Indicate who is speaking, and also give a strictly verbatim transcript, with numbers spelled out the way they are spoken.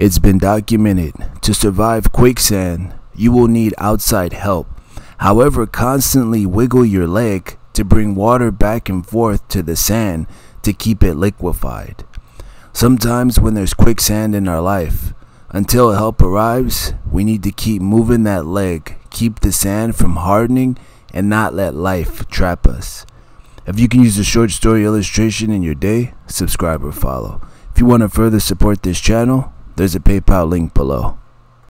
Speaker 1: It's been documented, to survive quicksand, you will need outside help. However, constantly wiggle your leg to bring water back and forth to the sand to keep it liquefied. Sometimes when there's quicksand in our life, until help arrives, we need to keep moving that leg, keep the sand from hardening, and not let life trap us. If you can use a short story illustration in your day, subscribe or follow. If you want to further support this channel, there's a PayPal link below.